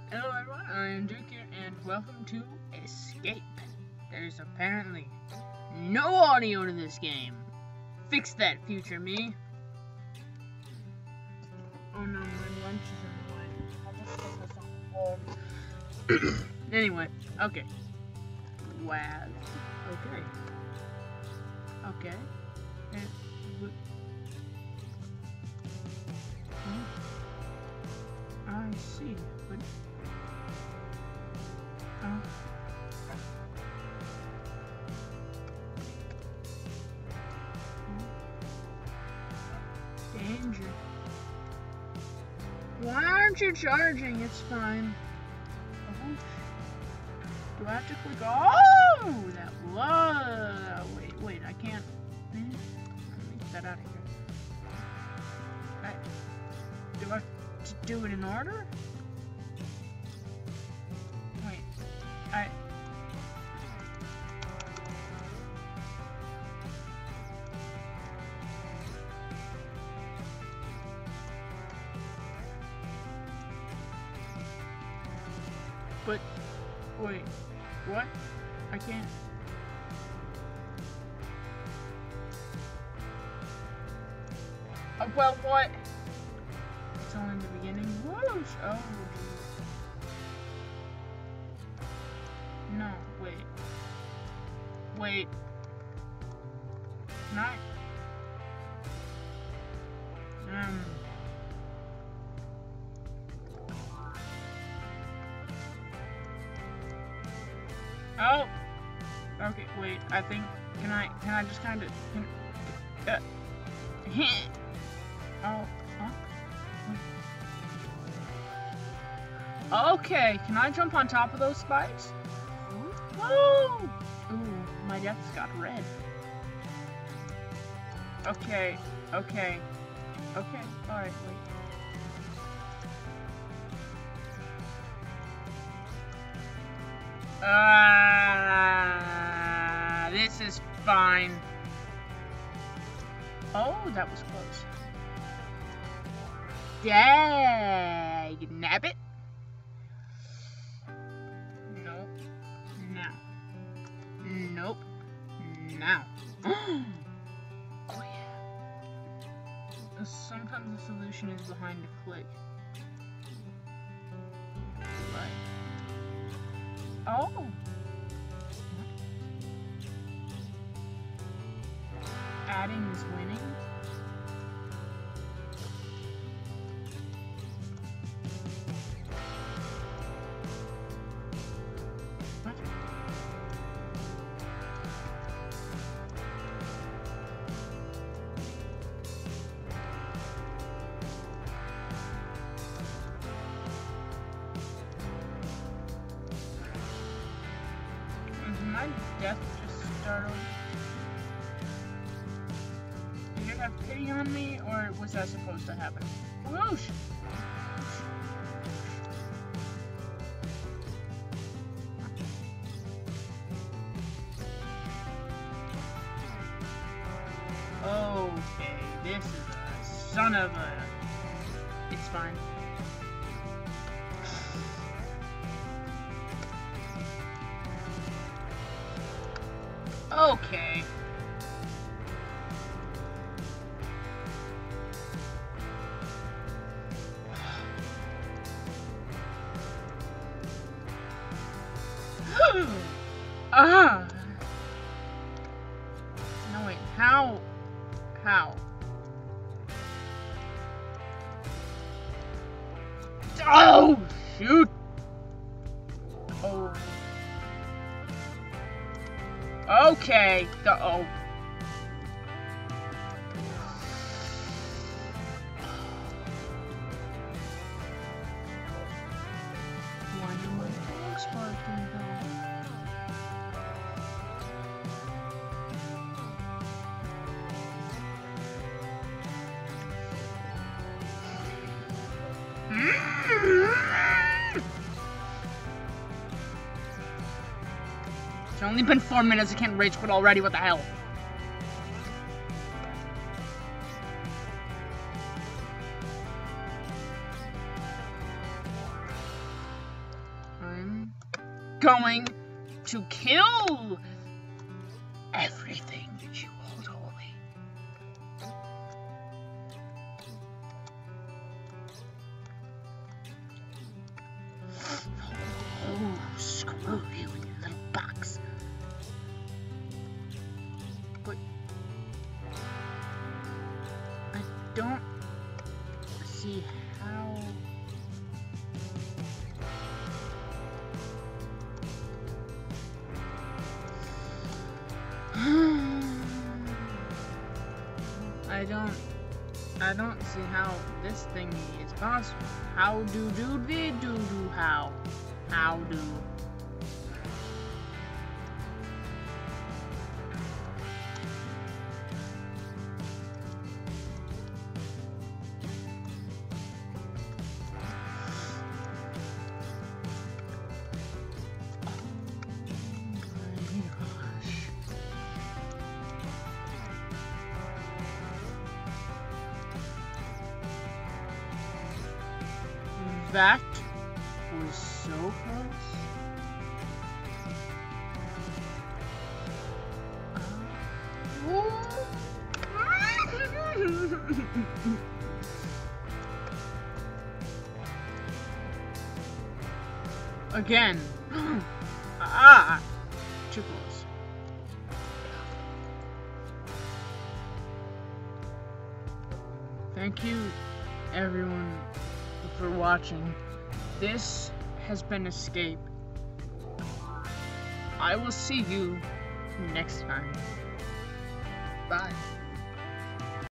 Hello everyone, I am Duke here, and welcome to Escape. There's apparently no audio to this game. Fix that, future me. Oh no, my lunch is in the way. I'll just put this on the floor. Anyway, okay. Wow. Okay. Okay. And I see. But danger. Why aren't you charging? It's fine. Oh. Do I have to click? Oh, that was. Wait, I can't. Let me get that out of here. Do I have to do it in order? Wait, But, wait, what? I can't. Well, what? It's only in the beginning. Whoosh! Oh, no, wait. Wait. Can I? Oh! Okay, wait, I think, can I just kind of, oh, huh? Okay, can I jump on top of those spikes? Woo! Ooh, my death's got red. Okay, alright, wait. This is fine. Oh, that was close. Dag nabbit. Nope. Now. Nope. Now. Oh yeah. Sometimes the solution is behind a click. Right. Oh. Adding is winning. What? Did my death just start over? Have pity on me, or was that supposed to happen? Whoosh! Okay, this is a son of a... It's fine. Okay. No, wait, how? Oh, shoot! Oh. Okay, oh. Why do my dogs barking though? It's only been 4 minutes, I can't rage quit already, what the hell? going to kill everything that you hold holy. Oh, screw you in your little box. But I don't see how. I don't see how this thingy is possible. How do how? How do? That was so close. Again. Too close. Thank you, everyone, for watching. This has been Escape. I will see you next time. Bye.